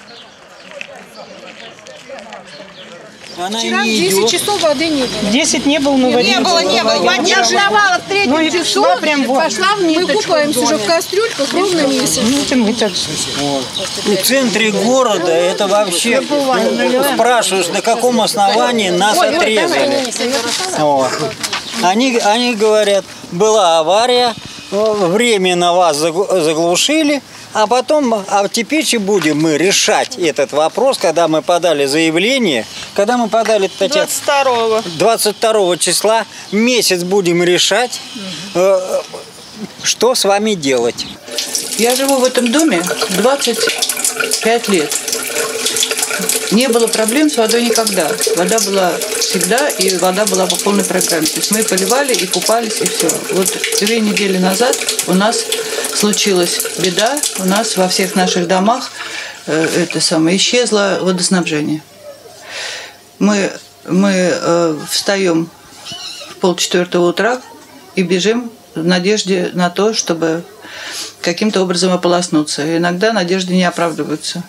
Она Вчера не 10 идет. часов воды не было. 10 не было, но воды Не было. Я ждала в третьем часу, прям вот. пошла в ниточку. Мы купаемся уже в кастрюльках ровно месяц. В центре города это вообще спрашиваешь, на каком основании нас отрезали. Вот. Они говорят, была авария, временно вас заглушили, а потом, теперь будем мы решать этот вопрос, когда мы подали заявление, когда мы подали 22 числа, месяц будем решать, что с вами делать. Я живу в этом доме 25 лет. Не было проблем с водой никогда. Вода была всегда, и вода была по полной программе. То есть мы поливали и купались, и все. Вот 2 недели назад у нас случилась беда. У нас во всех наших домах исчезло водоснабжение. Мы встаем в 3:30 утра и бежим в надежде на то, чтобы каким-то образом ополоснуться. И иногда надежды не оправдываются.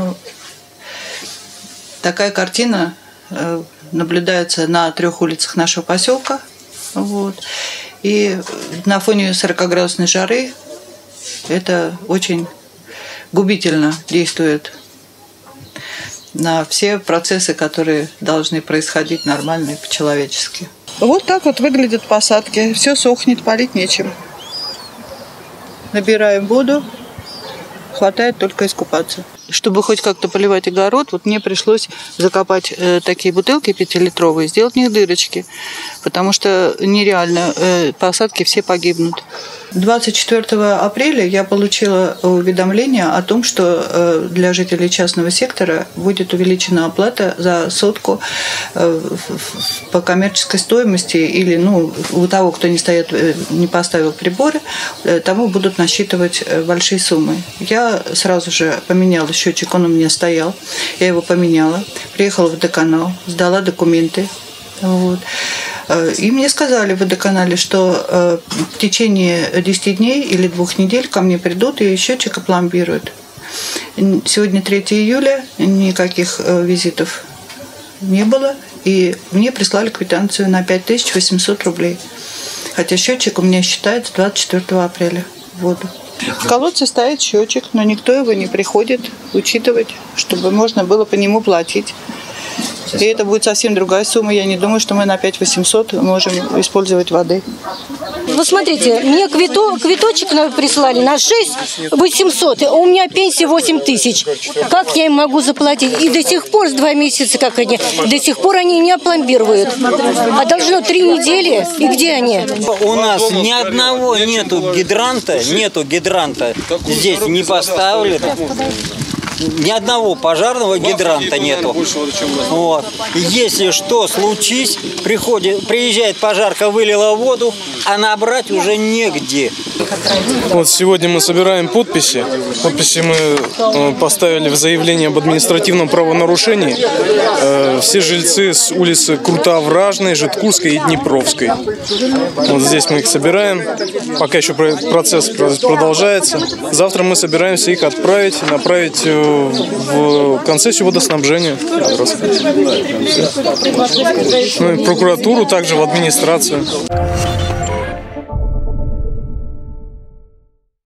Такая картина наблюдается на 3 улицах нашего поселка. Вот. И на фоне 40-градусной жары это очень губительно действует на все процессы, которые должны происходить нормально и по-человечески. Вот так вот выглядят посадки. Все сохнет, полить нечем. Набираем воду, хватает только искупаться. Чтобы хоть как-то поливать огород, мне пришлось закопать такие бутылки 5-литровые, сделать в них дырочки, потому что нереально, посадки все погибнут. 24 апреля я получила уведомление о том, что для жителей частного сектора будет увеличена оплата за сотку по коммерческой стоимости, или у того, кто не поставил приборы, тому будут насчитывать большие суммы. Я сразу же поменяла счетчик, он у меня стоял, я его поменяла, приехала в водоканал, сдала документы. Вот. И мне сказали в водоканале, что в течение 10 дней или 2 недель ко мне придут и счетчик опломбируют. Сегодня 3 июля, никаких визитов не было, и мне прислали квитанцию на 5800 рублей. Хотя счетчик у меня считается 24 апреля в воду. В колодце стоит счетчик, но никто его не приходит учитывать, чтобы можно было по нему платить. И это будет совсем другая сумма. Я не думаю, что мы на 5800 можем использовать воды. Вы смотрите, мне квиточек прислали на 6800, а у меня пенсия 8000. Как я им могу заплатить? И до сих пор, с 2 месяца, до сих пор они не опломбируют. А должно 3 недели. И где они? У нас ни одного нету гидранта здесь не поставлено. Ни одного пожарного гидранта нету. Вот. Если что случись, приезжает пожарка, вылила воду, а набрать уже негде. Вот сегодня мы собираем подписи. Подписи мы поставили в заявлении об административном правонарушении. Все жильцы с улицы Круто-Овражной, Житкурской и Днепровской. Вот здесь мы их собираем. Пока еще процесс продолжается. Завтра мы собираемся их направить в концессию водоснабжения. Ну и в прокуратуру, также в администрацию.